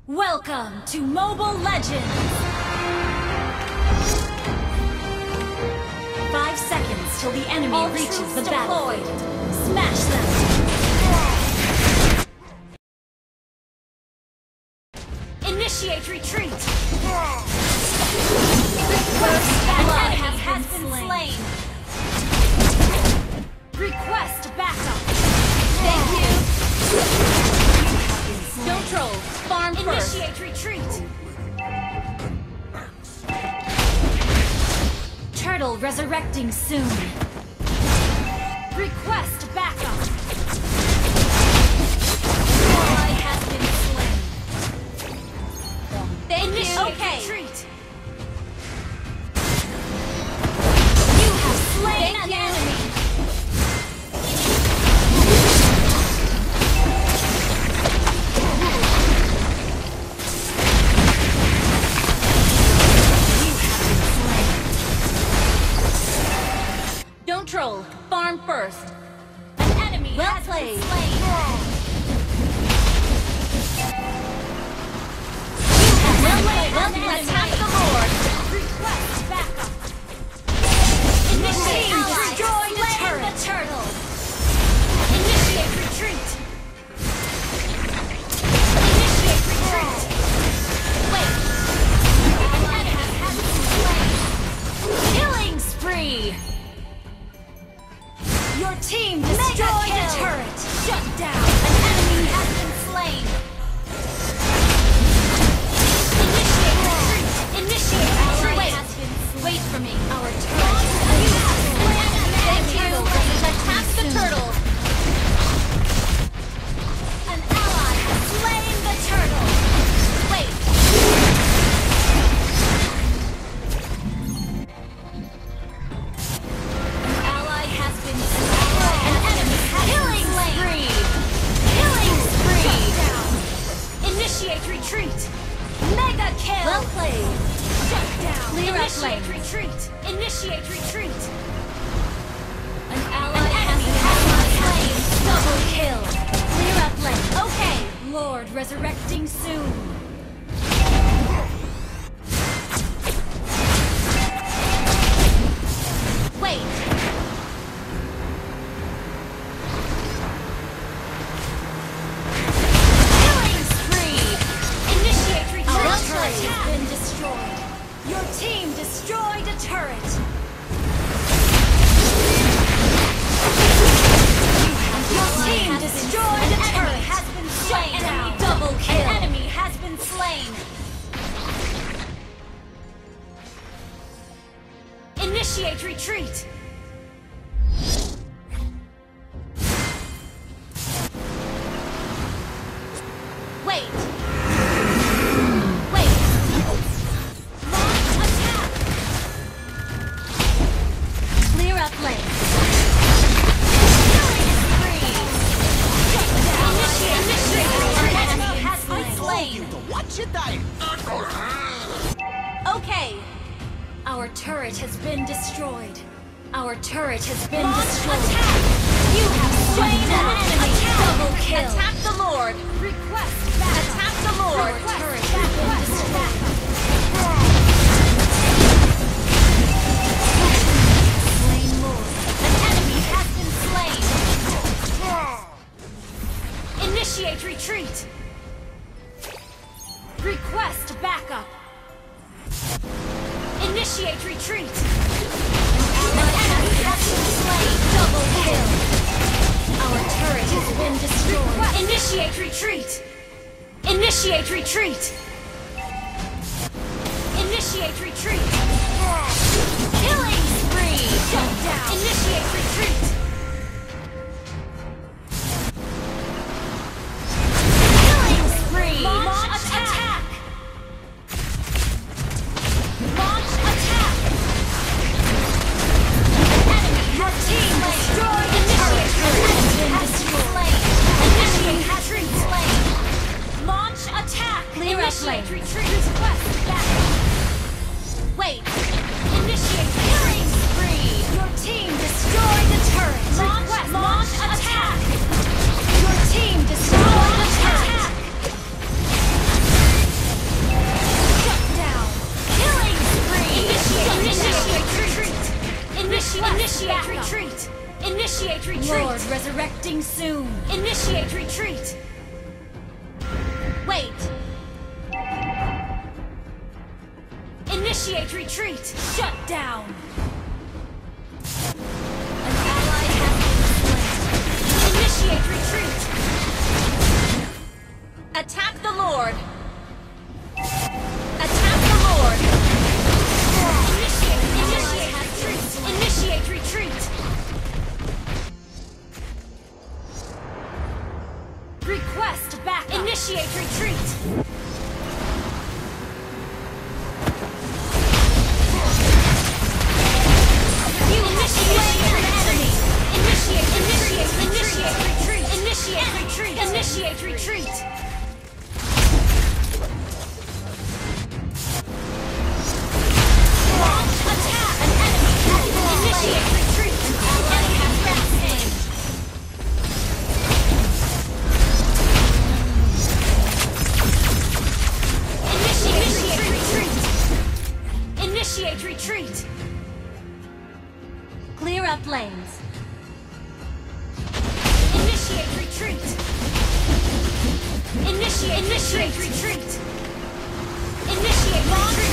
Welcome to Mobile Legends! 5 seconds till the enemy All reaches troops the deployed. battlefield. Smash them! Initiate retreat! Request blood enemy has been slain. Request backup! Thank you. Don't troll. Farm first. Initiate retreat! Turtle resurrecting soon. Request backup! Ally has been slain. Thank Initiate you. Okay. retreat! You have slain Thank an you. enemy! Don't troll. Farm first. An enemy Well has played. been slain! Well played. An enemy. Attack the Lord. Request backup! Initiate Team retreat. destroy the Slay turret! the turtle. Initiate retreat! Initiate retreat! Wait. An enemy has been slain! Killing spree! Your team destroyed kill. the turret! Shut down! An enemy has been slain. Initiate retreat! Initiate Ally retreat! has been slain. Wait for me! Our turret has been Thank you. Attack the turtle. An ally has slain the turtle! Wait. An ally has been slain! An enemy has Killing been slain! Killing spree! Initiate retreat! Mega kill! Well played. Shut down! Clear up Initiate lanes. retreat! Initiate retreat! An An ally enemy has been slain! Double kill! Clear up lane. Okay! Lord resurrecting soon! Wait. Killing spree! Initiate retreat! Our Our turret turret has been destroyed! Your team destroyed a turret! Your team destroyed a turret! Has been Shut slain. down! Double kill. An enemy has been slain! Initiate retreat! Wait. Wait. Launch attack! Clear up lane. Killing spree! Shut down! Initiate retreat! Our enemy has been slain! Watch it die! Okay. Our turret has been destroyed. Our turret has been Launch destroyed. attack. You have slain an enemy. Double kill. Attack the Lord. Request backup. Attack the Lord. Our turret has been destroyed. Slain Lord. An enemy has been slain. Initiate retreat. Request backup. Initiate retreat. An enemy has been slain. Double kill. Our turret has been destroyed. Initiate retreat. Initiate retreat. Initiate retreat. Killing spree. Shut down. Initiate retreat. Killing spree. Launch attack. Launch attack. Enemy. Your team destroyed the turret. Has been slain. Initiate retreat. Slain. Launch attack. Clear up Initiate lane. retreat. Request backup. Wait. Initiate retreat! Initiate retreat! Lord resurrecting soon. Initiate retreat! Wait. Initiate retreat! Shut down. An ally has been slain. Initiate retreat! Attack the Lord. Attack the Lord. Initiate retreat! Request back! Initiate retreat! You initiate retreat! Initiate retreat! Initiate retreat! Initiate retreat! Launch attack! An enemy has been initiate retreat! An enemy has been slain! Initiate retreat! Clear up lanes. Initiate retreat! Initiate retreat! Initiate retreat!